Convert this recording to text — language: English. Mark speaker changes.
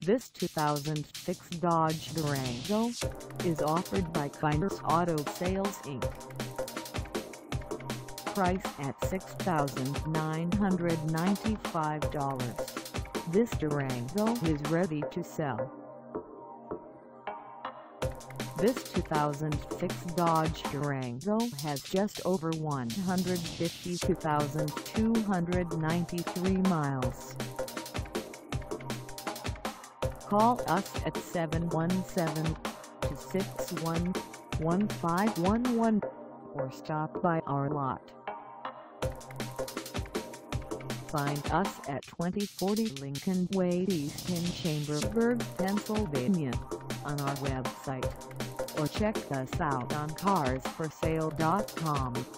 Speaker 1: This 2006 Dodge Durango is offered by Kyners Auto Sales Inc. Price at $6,995. This Durango is ready to sell. This 2006 Dodge Durango has just over 152,293 miles. Call us at 717-261-1511 or stop by our lot. Find us at 2040 Lincoln Way E Chambersburg, Pennsylvania on our website, or check us out on carsforsale.com.